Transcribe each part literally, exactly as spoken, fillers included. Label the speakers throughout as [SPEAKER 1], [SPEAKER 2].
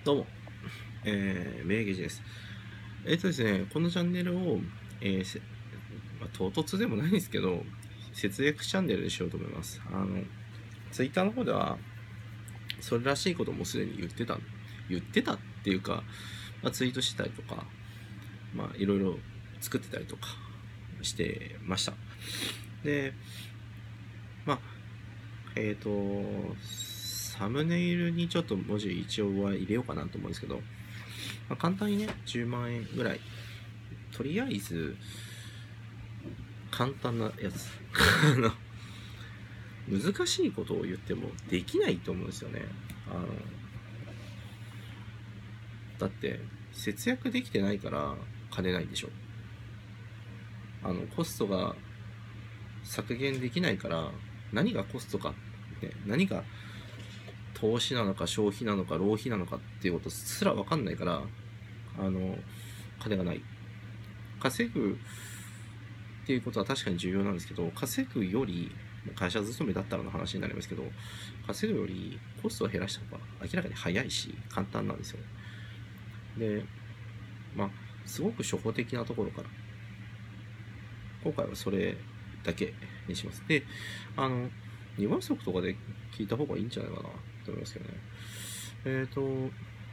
[SPEAKER 1] どうも、えー、名義です。えっ、とですね、このチャンネルを、えーせまあ、唐突でもないんですけど、節約チャンネルにしようと思います。あの、ツイッターの方では、それらしいこともすでに言ってた、言ってたっていうか、まあ、ツイートしてたりとか、まあ、いろいろ作ってたりとかしてました。で、まあ、えっ、と、サムネイルにちょっと文字一応は入れようかなと思うんですけど、まあ、簡単にね、じゅうまんえんぐらい、とりあえず、簡単なやつ難しいことを言ってもできないと思うんですよね。あのだって節約できてないから金ないでしょ。あのコストが削減できないから何がコストか、ね、何が投資なのか消費なのか浪費なのかっていうことすら分かんないから、あの金がない。稼ぐっていうことは確かに重要なんですけど、稼ぐより会社勤めだったらの話になりますけど、稼ぐよりコストを減らした方が明らかに早いし簡単なんですよ。で、まあすごく初歩的なところから今回はそれだけにします。で、あのにばん足とかで聞いた方がいいんじゃないかなと思いますけどね。えっ、ー、と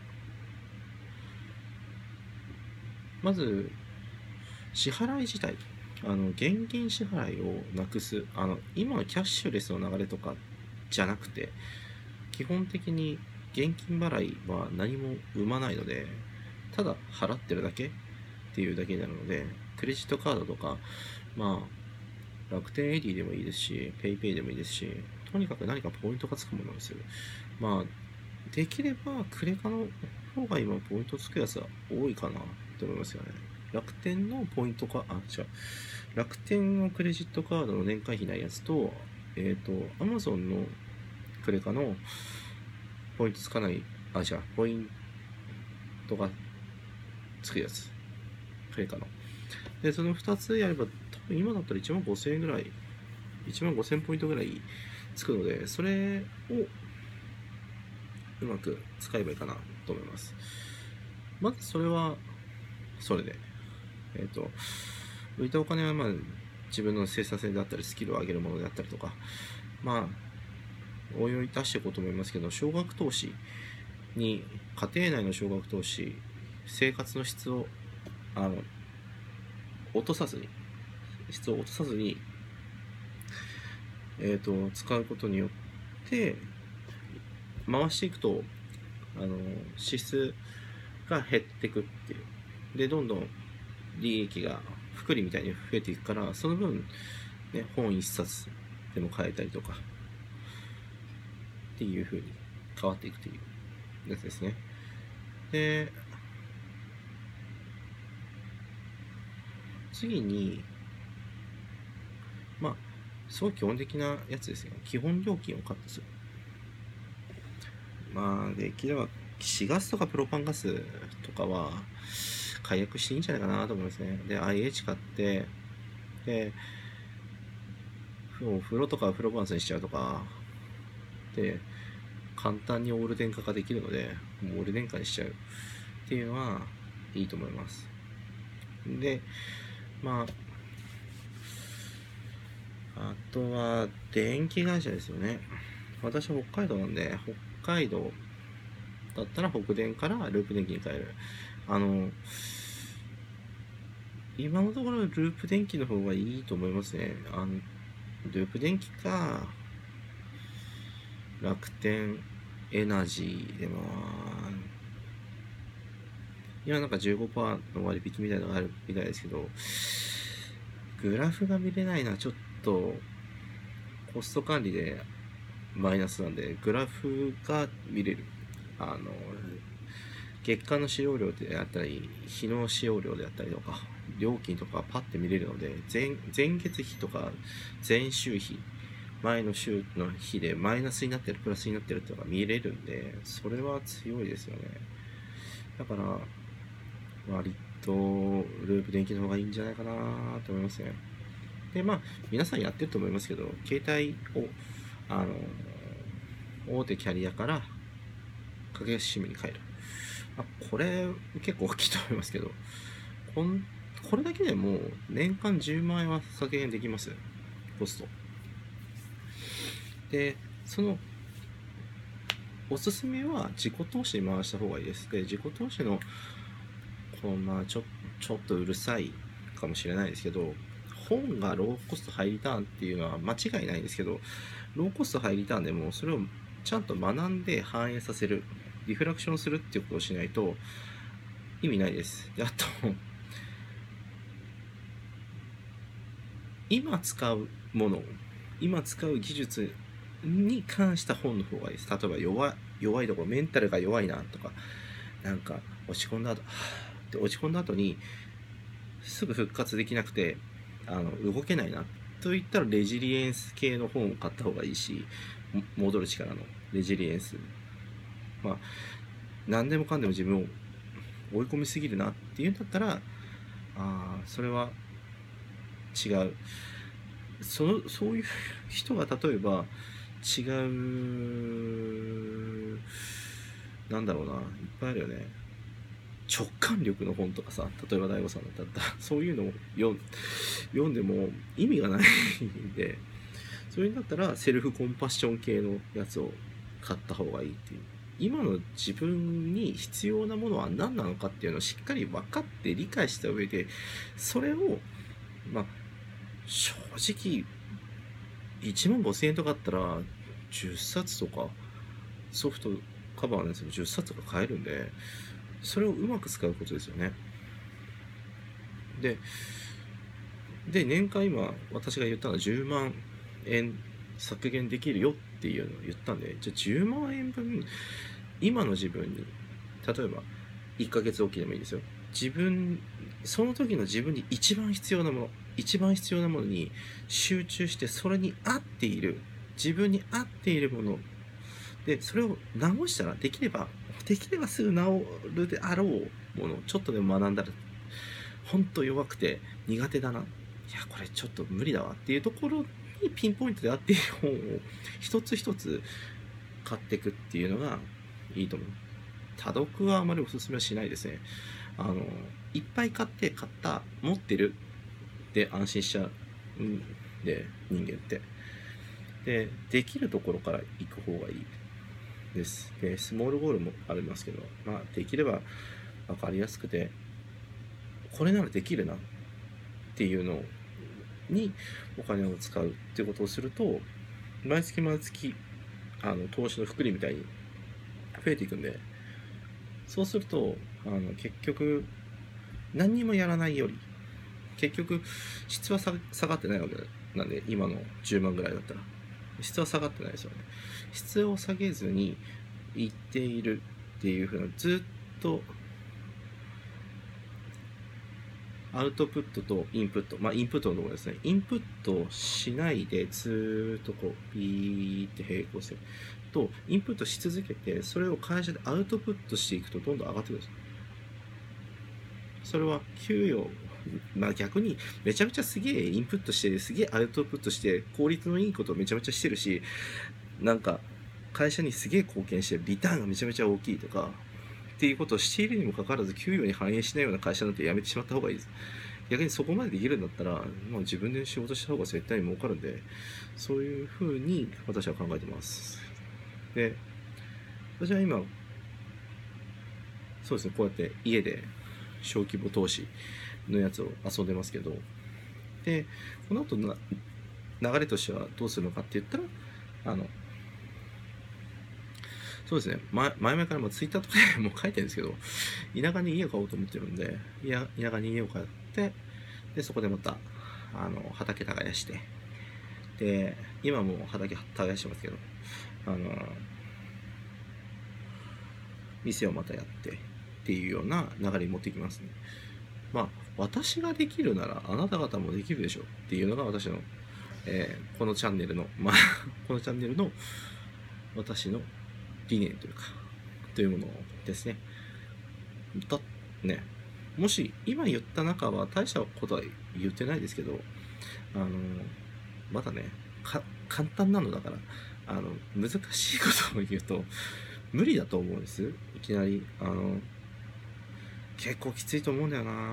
[SPEAKER 1] まず支払い自体、あの現金支払いをなくす、あの今のキャッシュレスの流れとかじゃなくて、基本的に現金払いは何も生まないので、ただ払ってるだけっていうだけになるので、クレジットカードとか、まあ楽天エディでもいいですし、ペイペイでもいいですし、とにかく何かポイントがつくものにする。まあできればクレカの方が今ポイントつくやつは多いかなと思いますよね。楽天のポイントか、あ、違う。楽天のクレジットカードの年会費ないやつと、えっ、ー、と、Amazon のクレカのポイントつかない、あ、違う、ポイントがつくやつ。クレカの。で、そのふたつやれば、多分今だったらいちまんごせんえんぐらい、いちまんごせんポイントぐらいつくので、それをうまく使えばいいかなと思います。まずそれは、それで。えっ、ー、と、浮いたお金はまあ自分の生産性であったりスキルを上げるものであったりとか、まあ応用いたしていこうと思いますけど、少額投資に、家庭内の少額投資、生活の質をあの落とさずに質を落とさずに、えー、と使うことによって回していくと、あの支出が減っていくっていう。でどんどん利益が複利みたいに増えていくから、その分、ね、本一冊でも買えたりとかっていう風に変わっていくというやつですね。で、次に、まあすごい基本的なやつですよ。基本料金をカットする。まあできれば市ガスとかプロパンガスとかは解約していいんじゃないかなと思いますね。で アイエイチ 買って、でお風呂とか風呂バンスにしちゃうとかで簡単にオール電化ができるので、もうオール電化にしちゃうっていうのはいいと思います。でまああとは電気会社ですよね。私は北海道なんで、北海道だったら北電からループ電気に変える。あの今のところループ電気の方がいいと思いますね。あのループ電気か楽天エナジーでも、今なんか じゅうごパーセント の割引みたいなのがあるみたいですけど、グラフが見れないのはちょっとコスト管理でマイナスなんで、グラフが見れる、あの月間の使用量であったり日の使用量であったりとか料金とかパッて見れるので、 前, 前月比とか前週比、前の週の日でマイナスになってるプラスになってるっていうのが見れるんで、それは強いですよね。だから割とループ電気の方がいいんじゃないかなと思いますね。でまあ皆さんやってると思いますけど、携帯をあの大手キャリアから格安シムに変える。 あ、これ結構大きいと思いますけど、こんこれだけでもう年間じゅうまん円は削減できます、コスト。で、そのおすすめは自己投資に回した方がいいです。で、自己投資のこう、まあ、ちょちょっとうるさいかもしれないですけど、本がローコストハイリターンっていうのは間違いないんですけど、ローコストハイリターンでもそれをちゃんと学んで反映させる、リフラクションするっていうことをしないと意味ないです。で、あと、今使うもの、今使う技術に関した本の方がいいです。例えば弱い、弱いところ、メンタルが弱いなとか、なんか落ち込んだ後、はぁって落ち込んだ後にすぐ復活できなくて、あの動けないなといったらレジリエンス系の本を買った方がいいし、戻る力のレジリエンス、まあ何でもかんでも自分を追い込みすぎるなっていうんだったら、あそれは違う。そのそういう人が例えば違う、なんだろうな、いっぱいあるよね。直感力の本とかさ、例えば大悟さんだったらそういうのを読読んでも意味がないんで、そういうんだったらセルフコンパッション系のやつを買った方がいいっていう。今の自分に必要なものは何なのかっていうのをしっかり分かって理解した上で、それをまあ正直いちまんごせんえんとかあったらじゅっさつとかソフトカバーのやつもじゅっさつとか買えるんで、それをうまく使うことですよね。で、で年間今私が言ったのはじゅうまんえん削減できるよっていうのを言ったんで、じゃあじゅうまんえんぶん今の自分に、例えばいっかげつおきでもいいですよ。自分、その時の自分に一番必要なもの、一番必要なものに集中して、それに合っている、自分に合っているもので、それを直したら、できれば、できればすぐ治るであろうもの、ちょっとでも学んだら、ほんと弱くて苦手だな。いや、これちょっと無理だわっていうところにピンポイントで合っている本を一つ一つ買っていくっていうのがいいと思う。多読はあまりおすすめはしないですね。あの、いっぱい買って、買った、持ってるで安心しちゃうんで、人間って。で、できるところから行く方がいいです。で、スモールゴールもありますけど、まあ、できれば分かりやすくて、これならできるなっていうのにお金を使うっていうことをすると、毎月毎月、あの、投資の複利みたいに増えていくんで、そうすると、あの、結局、何にもやらないより、結局、質は下がってないわけなんで、今のじゅうまんぐらいだったら。質は下がってないですよね。質を下げずにいっているっていう風な、ずっと、アウトプットとインプット、まあインプットのところですね。インプットしないでずっとこうピーって並行してると、インプットし続けて、それを会社でアウトプットしていくとどんどん上がってくるんです。それは給与、まあ逆にめちゃめちゃすげえインプットしてすげえアウトプットして効率のいいことをめちゃめちゃしてるし、なんか会社にすげえ貢献してリターンがめちゃめちゃ大きいとかっていうことをしているにもかかわらず給与に反映しないような会社なんて辞めてしまった方がいいです。逆にそこまでできるんだったら、もう自分で仕事した方が絶対に儲かるんで、そういう風に私は考えてます。で、私は今、そうですね、こうやって家で小規模投資のやつを遊んでますけど、で、この後の流れとしてはどうするのかって言ったら、あの、そうですね、前々からもツイッターとかでも書いてるんですけど、田舎に家を買おうと思ってるんで、田舎に家を買って、で、そこでまた、あの、畑耕して、で、今も畑耕してますけど、あの、店をまたやってっていうような流れに持っていきますね。まあ、私ができるならあなた方もできるでしょっていうのが私の、えー、このチャンネルの、まあ、このチャンネルの私の理念というか、というものですね。だね、もし今言った中は大したことは言ってないですけど、あのまだね、簡単なのだから、あの難しいことを言うと無理だと思うんです。いきなりあの結構きついと思うんだよな。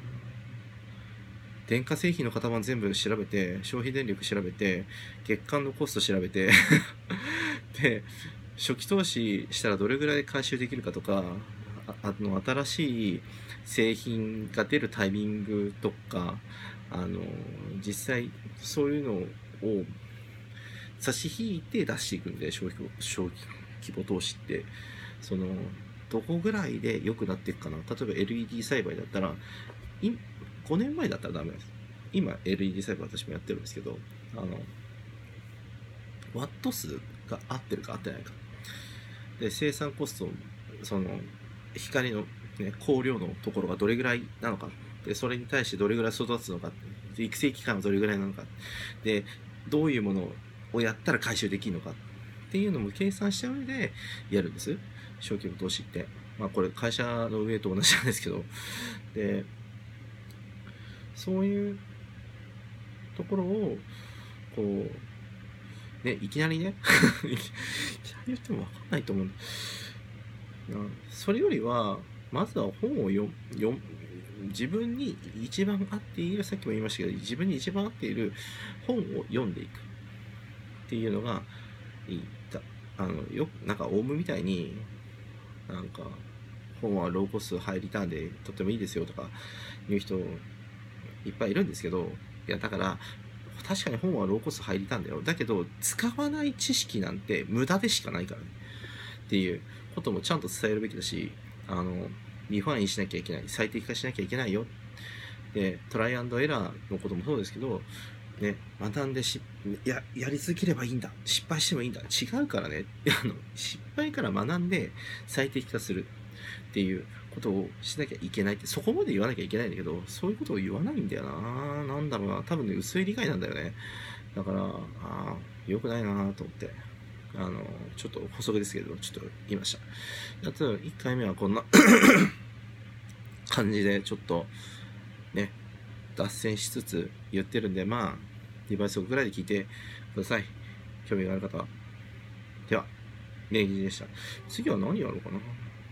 [SPEAKER 1] 電化製品の型番全部調べて、消費電力調べて、月間のコスト調べてで初期投資したらどれぐらい回収できるかとか、ああの新しい製品が出るタイミングとか、あの実際そういうのを差し引いて出していくんで、小規模小規模投資ってそのどこぐらいで良くなっていくかな。例えば エルイーディー 栽培だったらいごねんまえだったらダメなんです。今 エルイーディー 栽培私もやってるんですけど、あのワット数が合ってるか合ってないかで、生産コスト、その光の、ね、光量のところがどれぐらいなのかで、それに対してどれぐらい育つのか、育成期間はどれぐらいなのかで、どういうものをやったら回収できるのかっていうのも計算した上でやるんです、小規模投資って。まあこれ会社の上と同じなんですけど、でそういうところをこうね、いきなりねいきなり言っても分かんないと思うんだ。それよりはまずは本を読読自分に一番合っている、さっきも言いましたけど、自分に一番合っている本を読んでいくっていうのがいい。あのよなんかオウムみたいになんか本はローコストハイリターンでとってもいいですよとか言う人いっぱいいるんですけど、いやだから確かに本はローコストハイリターンだよ、だけど使わない知識なんて無駄でしかないからねっていうこともちゃんと伝えるべきだし、あのリファインしなきゃいけない、最適化しなきゃいけないよ。でトライアンドエラーのこともそうですけどね、学んでしややり続ければいいんだ、失敗してもいいんだ、違うからねあの失敗から学んで最適化するっていうことをしなきゃいけないって、そこまで言わなきゃいけないんだけど、そういうことを言わないんだよな。なんだろうな、多分ね薄い理解なんだよね。だからあ良くないなと思って、あのちょっと補足ですけどちょっと言いました。あといっかいめはこんな感じでちょっとね脱線しつつ言ってるんで、まあにばい速ぐらいで聞いてください、興味がある方は。では名義でした。次は何やろうかな。う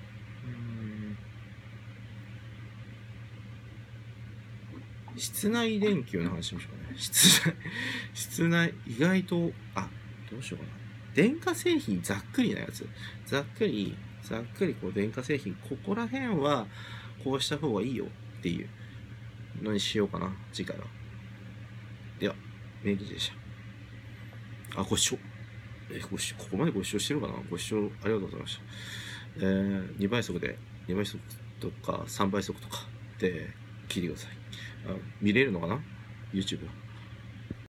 [SPEAKER 1] ーん室内電球の話しましょうかね。室内室内意外とあどうしようかな。電化製品ざっくりなやつ、ざっくりざっくりこう電化製品ここら辺はこうした方がいいよっていうのにしようかな次回は。では名義でした。あご視聴えご視聴ここまでご視聴してるかな。ご視聴ありがとうございました。えー、にばい速でにばい速とかさんばい速とかで聞いてください。あ見れるのかな YouTube は。